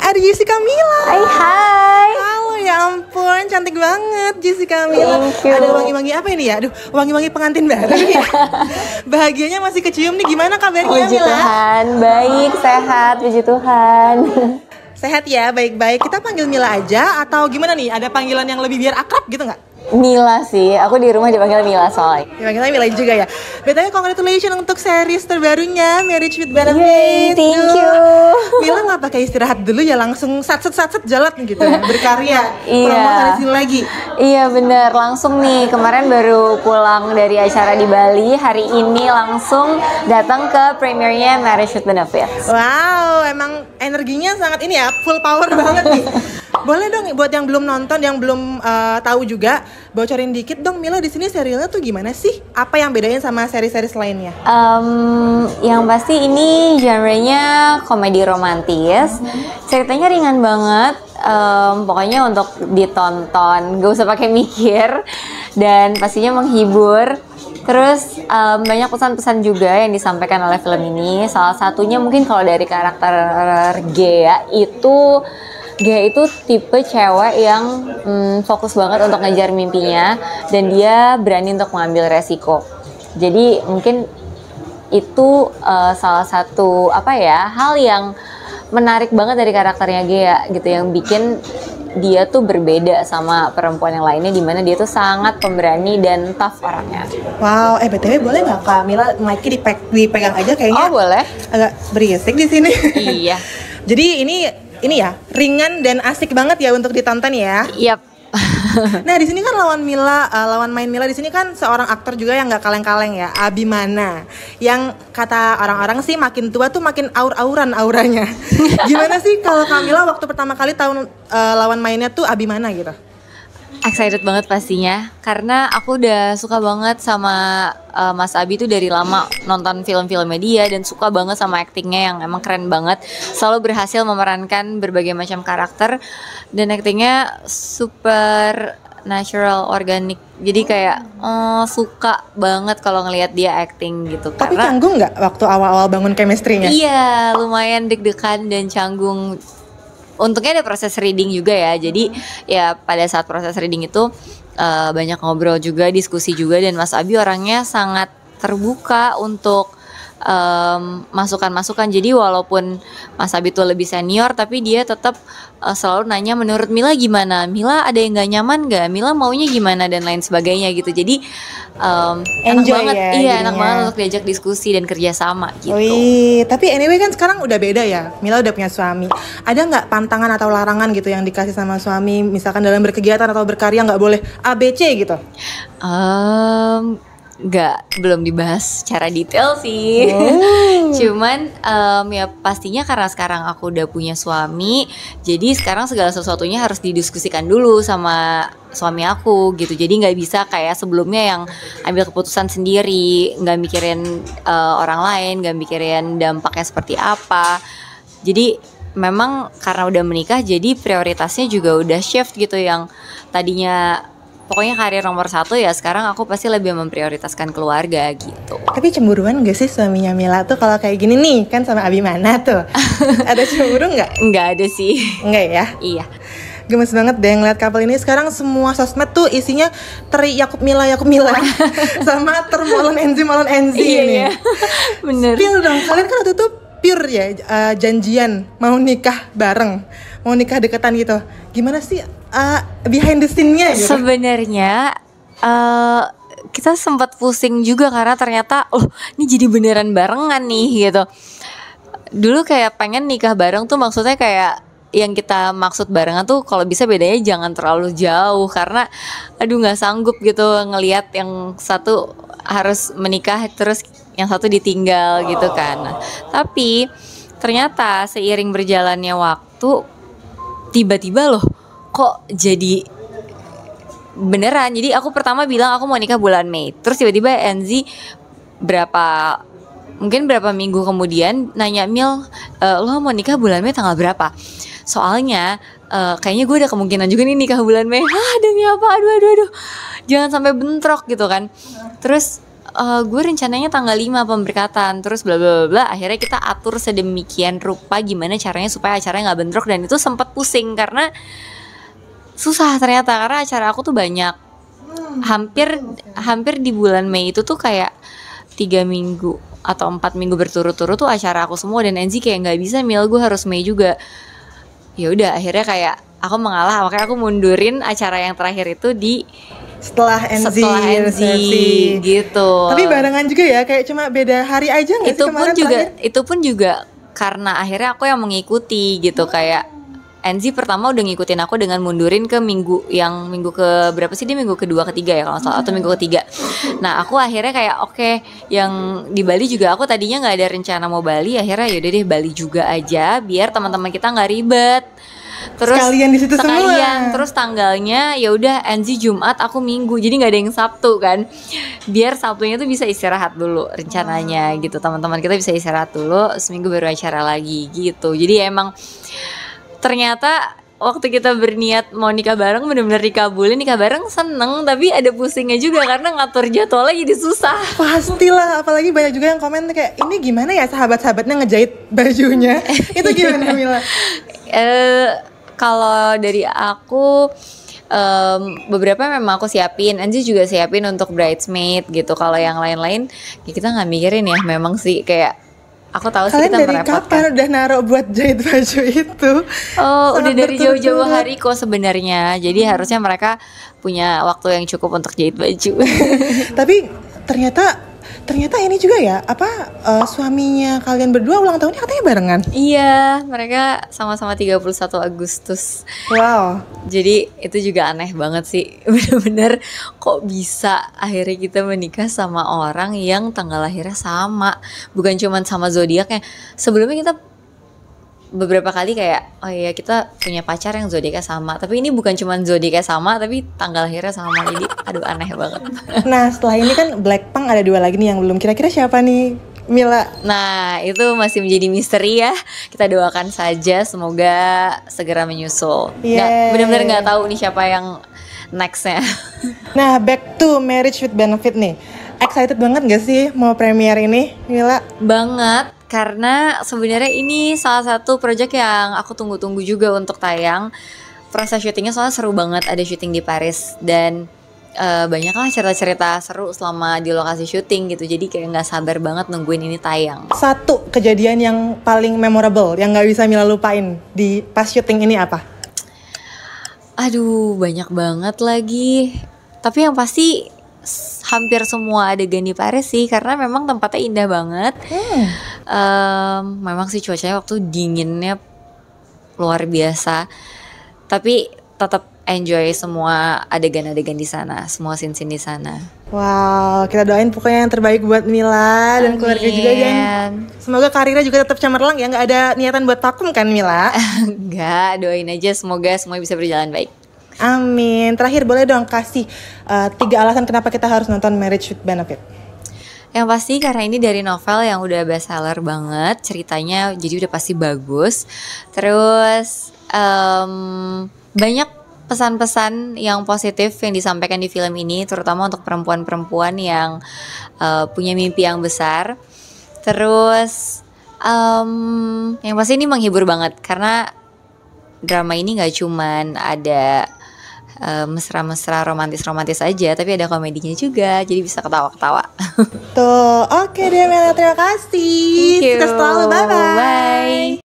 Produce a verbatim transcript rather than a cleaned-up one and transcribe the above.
ada Jessica Mila. Hai hai. Halo, ya ampun, cantik banget Jessica Mila. Ada wangi-wangi apa ini ya? Aduh, wangi-wangi pengantin baru ya. Bahagianya masih kecium nih, gimana kabarnya Puji Mila? Tuhan, baik, sehat, puji Tuhan. Sehat ya, baik-baik. Kita panggil Mila aja atau gimana nih? Ada panggilan yang lebih biar akrab gitu nggak? Mila sih, aku di rumah dipanggil Mila soalnya. Dipanggilnya Mila juga ya. B T W congratulations untuk series terbarunya Marriage with Yay, Benefits. thank you. Mila nggak pakai istirahat dulu ya, langsung satset satset jalan gitu ya, berkarya. Iya. Promo sana sini lagi. Iya bener, langsung nih kemarin baru pulang dari acara di Bali. Hari ini langsung datang ke premiernya Marriage with Benefits. Wow, emang energinya sangat ini ya, full power banget nih. Boleh dong buat yang belum nonton, yang belum uh, tahu juga, bocorin dikit dong Mila, di sini serialnya tuh gimana sih? Apa yang bedain sama seri-seri lainnya? Um, yang pasti ini genrenya komedi romantis. Ceritanya ringan banget. Um, pokoknya untuk ditonton, gak usah pakai mikir, dan pastinya menghibur. Terus um, banyak pesan-pesan juga yang disampaikan oleh film ini. Salah satunya mungkin kalau dari karakter Gea itu, Gea itu tipe cewek yang mm, fokus banget untuk ngejar mimpinya dan dia berani untuk mengambil resiko. Jadi mungkin itu uh, salah satu apa ya hal yang menarik banget dari karakternya Gea gitu, yang bikin dia tuh berbeda sama perempuan yang lainnya, dimana dia tuh sangat pemberani dan tough orangnya. Wow, eh B T W boleh nggak Kak Mila mic-nya dipeg dipegang aja kayaknya? Oh boleh. Agak berisik di sini. Iya. Jadi ini ini ya ringan dan asik banget ya untuk ditonton ya. Yap. Nah di sini kan lawan Mila, uh, lawan main Mila di sini kan seorang aktor juga yang nggak kaleng-kaleng ya, Abimana. Yang kata orang-orang sih makin tua tuh makin aur-auran auranya. Gimana sih kalau Kamila waktu pertama kali tahu uh, lawan mainnya tuh Abimana gitu? Excited banget pastinya, karena aku udah suka banget sama uh, Mas Abi tuh dari lama, nonton film-filmnya dia dan suka banget sama aktingnya yang emang keren banget. Selalu berhasil memerankan berbagai macam karakter dan aktingnya super natural, organik. Jadi kayak uh, suka banget kalau ngelihat dia acting gitu. Tapi karena, canggung nggak waktu awal-awal bangun chemistry-nya? Iya, lumayan deg-degan dan canggung. Untungnya ada proses reading juga ya, jadi ya pada saat proses reading itu uh, banyak ngobrol juga, diskusi juga, dan Mas Abi orangnya sangat terbuka untuk um, masukan-masukan. Jadi walaupun Mas Abi tuh lebih senior, tapi dia tetap uh, selalu nanya menurut Mila gimana, Mila ada yang nggak nyaman nggak, Mila maunya gimana dan lain sebagainya gitu. Jadi um, enak banget, ya, iya jadinya. enak banget untuk diajak diskusi dan kerjasama gitu. Wih, tapi anyway kan sekarang udah beda ya. Mila udah punya suami. Ada nggak pantangan atau larangan gitu yang dikasih sama suami, misalkan dalam berkegiatan atau berkarya nggak boleh A B C gitu? Um, Nggak, belum dibahas secara detail sih. Oh. Cuman um, ya pastinya karena sekarang aku udah punya suami, jadi sekarang segala sesuatunya harus didiskusikan dulu sama suami aku gitu. Jadi nggak bisa kayak sebelumnya yang ambil keputusan sendiri, nggak mikirin uh, orang lain, nggak mikirin dampaknya seperti apa. Jadi memang karena udah menikah, jadi prioritasnya juga udah shift gitu, yang tadinya pokoknya karir nomor satu, ya sekarang aku pasti lebih memprioritaskan keluarga gitu. Tapi cemburuan gak sih suaminya Mila tuh kalau kayak gini nih, kan sama Abimana tuh? Ada cemburu nggak? Nggak ada sih. Enggak ya? Iya. Gemes banget deh ngeliat couple ini. Sekarang semua sosmed tuh isinya teri Yakub Mila Yakub Mila sama ter Molen Enzi Molen Enzi ini. Iya, bener. Spill dong, kalian kan waktu itu pure ya uh, janjian mau nikah bareng, mau nikah deketan gitu. Gimana sih uh, behind the scene-nya gitu? Sebenarnya uh, kita sempat pusing juga karena ternyata oh ini jadi beneran barengan nih gitu. Dulu kayak pengen nikah bareng tuh maksudnya kayak yang kita maksud barengan tuh kalau bisa bedanya jangan terlalu jauh, karena aduh nggak sanggup gitu ngelihat yang satu harus menikah terus yang satu ditinggal gitu kan. Nah, tapi ternyata seiring berjalannya waktu tiba-tiba loh kok jadi beneran. Jadi aku pertama bilang aku mau nikah bulan Mei, terus tiba-tiba Enzi berapa mungkin berapa minggu kemudian nanya, Mil, uh, lo mau nikah bulan Mei tanggal berapa? Soalnya uh, kayaknya gue ada kemungkinan juga nih nikah bulan Mei. Ah demi apa? Aduh aduh aduh. Jangan sampai bentrok gitu kan. Terus uh, gue rencananya tanggal lima pemberkatan, terus bla bla bla bla. Akhirnya kita atur sedemikian rupa gimana caranya supaya acaranya nggak bentrok, dan itu sempat pusing karena susah ternyata, karena acara aku tuh banyak. Hampir hampir di bulan Mei itu tuh kayak tiga minggu atau empat minggu berturut-turut tuh acara aku semua, dan Enzi kayak nggak bisa Mil, gue harus Mei juga. Ya udah akhirnya kayak aku mengalah, makanya aku mundurin acara yang terakhir itu di setelah Enzi, setelah Enzi gitu. Tapi barengan juga ya, kayak cuma beda hari aja nggak sih itu pun kemarin juga terakhir? Itu pun juga karena akhirnya aku yang mengikuti gitu. Kayak Enzi pertama udah ngikutin aku dengan mundurin ke minggu yang minggu ke berapa sih, dia minggu kedua ketiga ya kalau nggak salah, atau minggu ketiga. Nah aku akhirnya kayak oke, okay, yang di Bali juga aku tadinya nggak ada rencana mau Bali, akhirnya yaudah deh Bali juga aja biar teman-teman kita nggak ribet. Terus sekalian di situ sekalian, semua. Terus tanggalnya ya udah Enzi Jumat, aku Minggu, jadi nggak ada yang Sabtu kan, biar Sabtunya tuh bisa istirahat dulu rencananya gitu, teman-teman kita bisa istirahat dulu, seminggu baru acara lagi gitu. Jadi emang ternyata waktu kita berniat mau nikah bareng bener-bener dikabulin, nikah bareng seneng, tapi ada pusingnya juga karena ngatur jadwalnya jadi susah. Pastilah, apalagi banyak juga yang komen kayak ini gimana ya sahabat-sahabatnya ngejahit bajunya. Itu gimana Mila? Eh kalau dari aku um, beberapa memang aku siapin, Anji juga siapin untuk bridesmaid gitu. Kalau yang lain-lain ya kita nggak mikirin ya, memang sih kayak aku tahu sih kalian kita dari merepotkan. kapan udah naruh buat jahit baju itu? Oh, Sangat udah dari jauh-jauh berturut-turut. hari kok sebenarnya. Jadi hmm. harusnya mereka punya waktu yang cukup untuk jahit baju. Tapi ternyata ternyata ini juga ya, apa uh, suaminya kalian berdua ulang tahunnya katanya barengan? Iya, mereka sama-sama tiga puluh satu Agustus. Wow. Jadi itu juga aneh banget sih. Bener-bener kok bisa akhirnya kita menikah sama orang yang tanggal lahirnya sama. Bukan cuma sama zodiaknya. Sebelumnya kita beberapa kali kayak oh iya kita punya pacar yang zodiaknya sama, tapi ini bukan cuma zodiaknya sama tapi tanggal lahirnya sama. Jadi aduh aneh banget. Nah setelah ini kan Blackpink ada dua lagi nih yang belum, kira-kira siapa nih Mila? Nah itu masih menjadi misteri ya. Kita doakan saja semoga segera menyusul. Nggak, benar-benar nggak tahu nih siapa yang nextnya. Nah back to Marriage with Benefit nih, excited banget gak sih mau premiere ini Mila? Banget, karena sebenarnya ini salah satu project yang aku tunggu-tunggu juga untuk tayang. Proses syutingnya soalnya seru banget, ada syuting di Paris dan uh, banyak lah cerita-cerita seru selama di lokasi syuting gitu. Jadi kayak nggak sabar banget nungguin ini tayang. Satu kejadian yang paling memorable yang nggak bisa Mila lupain di pas syuting ini apa? Aduh banyak banget lagi. Tapi yang pasti hampir semua adegan di Paris sih, karena memang tempatnya indah banget. Hmm. Um, memang sih cuacanya waktu dinginnya luar biasa, tapi tetap enjoy semua adegan-adegan di sana, semua scene-scene di sana. Wow, kita doain pokoknya yang terbaik buat Mila dan keluarga juga, dan semoga karirnya juga tetap cemerlang ya, nggak ada niatan buat vakum kan Mila? Enggak, doain aja semoga semua bisa berjalan baik. Amin. Terakhir boleh dong kasih uh, tiga alasan kenapa kita harus nonton Marriage with Benefit? Yang pasti karena ini dari novel yang udah bestseller banget, ceritanya jadi udah pasti bagus. Terus um, banyak pesan-pesan yang positif yang disampaikan di film ini, terutama untuk perempuan-perempuan yang uh, punya mimpi yang besar. Terus um, yang pasti ini menghibur banget, karena drama ini gak cuman ada Uh, mesra-mesra romantis-romantis aja, tapi ada komedinya juga, jadi bisa ketawa-ketawa. Tuh, oke deh Mela, terima kasih. Sukses selalu, bye-bye. Bye.